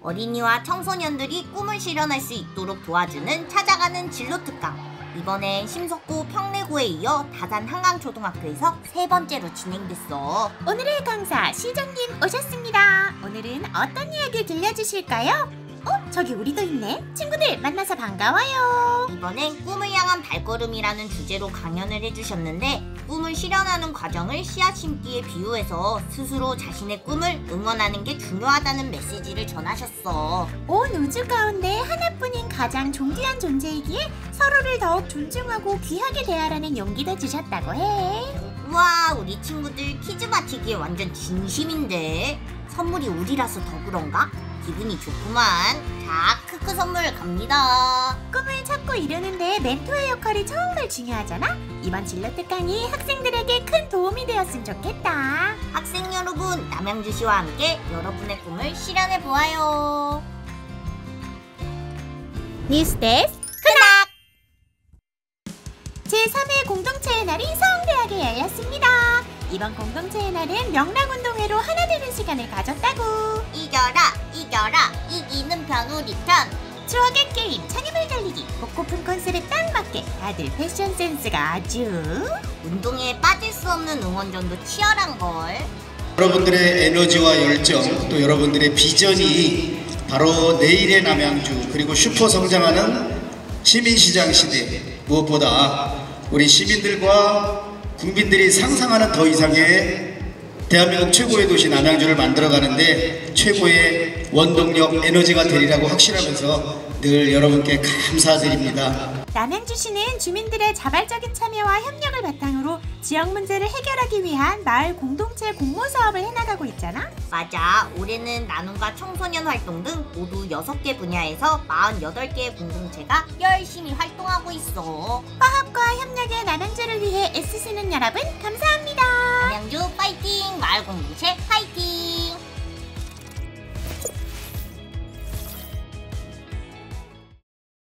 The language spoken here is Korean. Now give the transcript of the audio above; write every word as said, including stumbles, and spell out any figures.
어린이와 청소년들이 꿈을 실현할 수 있도록 도와주는 찾아가는 진로 특강. 이번엔 심석구 평내고에 이어 다산 한강초등학교에서 세 번째로 진행됐어. 오늘의 강사 시장님 오셨습니다. 오늘은 어떤 이야기를 들려주실까요? 어? 저기 우리도 있네. 친구들 만나서 반가워요. 이번엔 꿈을 향한 발걸음이라는 주제로 강연을 해주셨는데, 꿈을 실현하는 과정을 씨앗 심기에 비유해서 스스로 자신의 꿈을 응원하는 게 중요하다는 메시지를 전하셨어. 온 우주 가운데 하나뿐인 가장 존귀한 존재이기에 서로를 더욱 존중하고 귀하게 대하라는 용기도 주셨다고 해. 우와, 우리 친구들 퀴즈 맞히기에 완전 진심인데 선물이 우리라서 더 그런가? 기분이 좋구만. 자, 크크 선물 갑니다. 꿈을 찾고 이루는데 멘토의 역할이 정말 중요하잖아. 이번 진로 특강이 학생들에게 큰 도움이 되었으면 좋겠다. 학생 여러분, 남양주 씨와 함께 여러분의 꿈을 실현해 보아요. 뉴스데스 크락! 제삼 회 공동체의 날이 서울대학에 열렸습니다. 이번 공동체의 날은 명랑운동회로 하나 되는 시간을 가졌다고. 이겨라 이겨라 이기는 편 우리 편. 추억의 게임 창의물 달리기 꽃고픈 컨셉에 딱 맞게 다들 패션 센스가 아주. 운동에 빠질 수 없는 응원전도 치열한걸. 여러분들의 에너지와 열정, 또 여러분들의 비전이 바로 내일의 남양주, 그리고 슈퍼 성장하는 시민시장 시대, 무엇보다 우리 시민들과 국민들이 상상하는 더 이상의 대한민국 최고의 도시 남양주를 만들어가는데 최고의 원동력, 에너지가 되리라고 확신하면서 늘 여러분께 감사드립니다. 남양주시는 주민들의 자발적인 참여와 협력을 바탕으로 지역 문제를 해결하기 위한 마을 공동체 공모 사업을 해나가고 있잖아. 맞아, 올해는 나눔과 청소년 활동 등 모두 여섯 개 분야에서 사십팔 개의 공동체가 열심히 활동하고 있어. 화합과 협력의 남양주를 위해 애쓰시는 여러분 감사합니다. 남양주 파이팅! 마을 공동체 파이팅!